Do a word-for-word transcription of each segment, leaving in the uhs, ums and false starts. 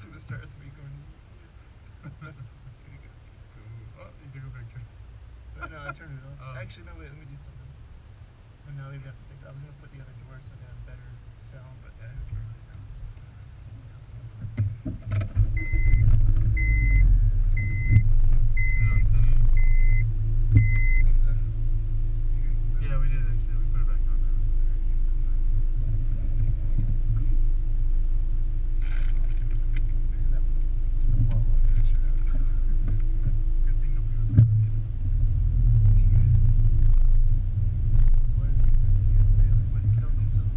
It's gonna start with me going. There you go. Oh, you took a picture. No, no, I turned it off. Oh. Actually, no, wait, let me do something. And now we have to take it. I was gonna put the other door so they have better sound, but I have to turn it down. Yeah, we did actually. We put it back on now. Man, that was took a while longer to shut out. Good thing nobody was stuck. Boys, we could see if they really went and killed themselves.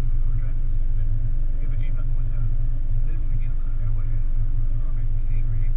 Angry.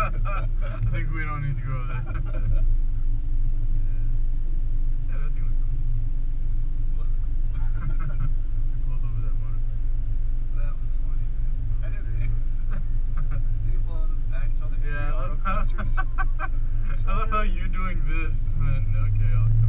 I think we don't need to go there. Yeah, that thing was cool. Was We pulled over that motorcycle. that was funny, man. I didn't think did he fall on his back and all the Yeah, I love how, autocrossers? I love how you doing this meant, okay, I'll